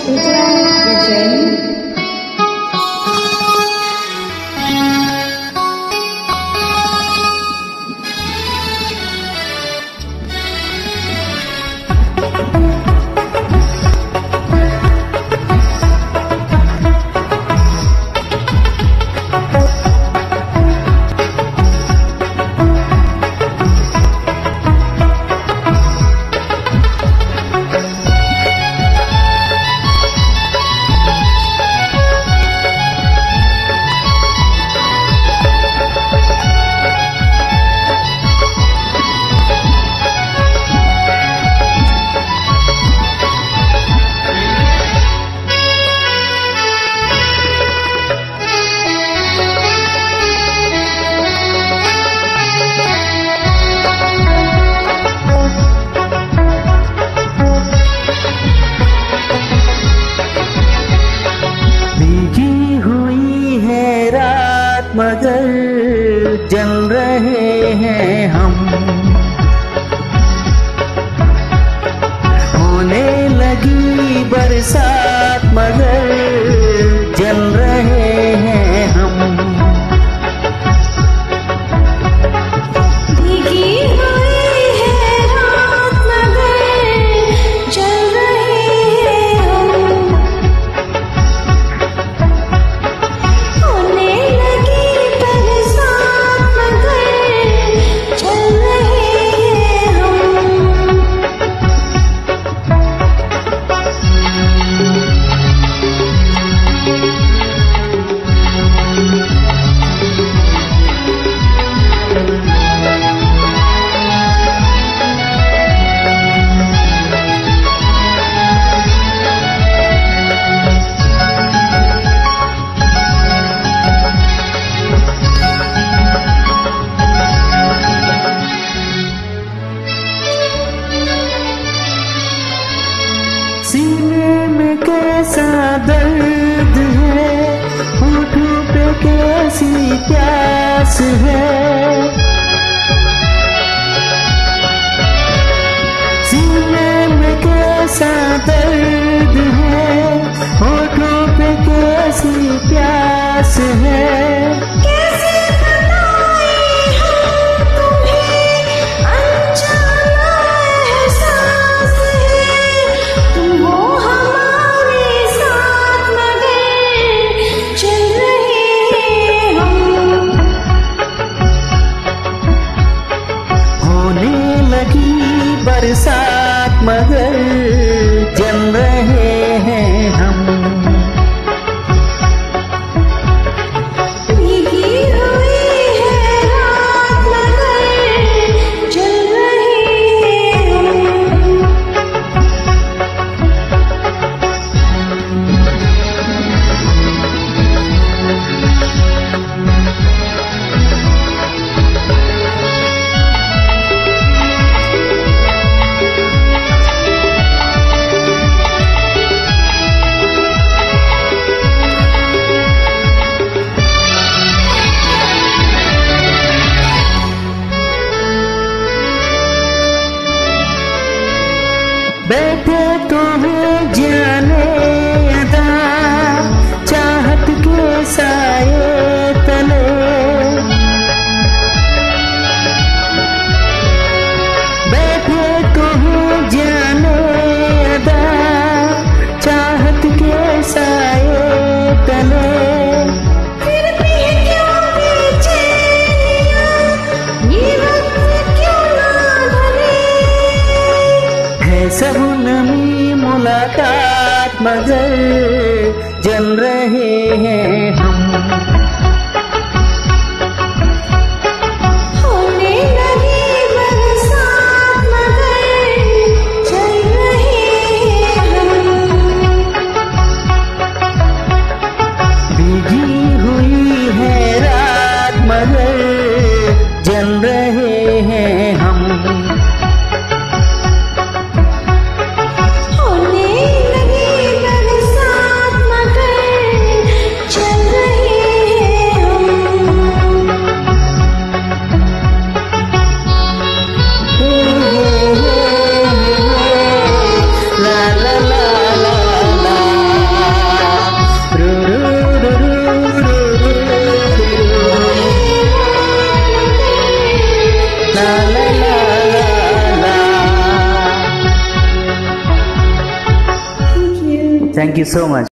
मगर जल रहे हैं हम, होने लगी बरसात मगर जल रहे हैं हम। सीने में कैसा दर्द है, होठों पे कैसी प्यास है। सीने में कैसा दर्द है, होठों पे कैसी प्यास है। बरसात मगर जल रहे हैं हम। भीगी हुई है रात मगर जल रहे हम। बैठे तो हैं जाने अदा, चाहत के साए तले। बैठे तो हैं जाने अदा, चाहत के साए तले। फिर भी क्यों बेचैनियां, ये वक्त क्यों ना ढले। है सब नमी मुलाकात मगर जल रहे हैं हम। होने लगी बरसात मगर जल रहे हम। भीगी हुई है रात मगर जल रहे हैं हम। होने लगी बरसात मगर जल रहे थैंक यू सो मच।